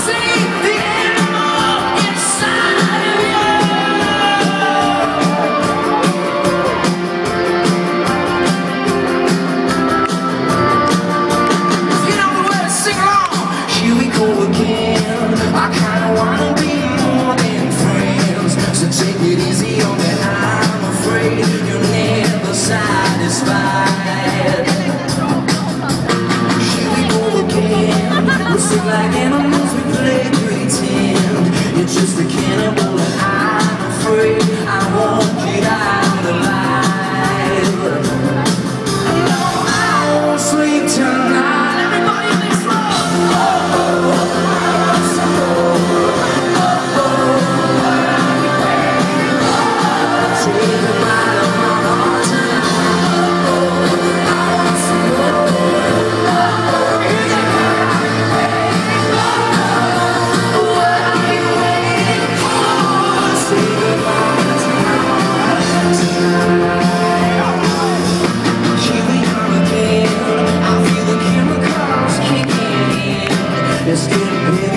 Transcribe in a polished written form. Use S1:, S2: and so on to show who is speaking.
S1: Like animals we play pretend. You're just a cannibal and I'm afraid I won't get out alive. No, I won't sleep tonight. Everybody makes love. Take them out of my heart tonight. I want some more. It's getting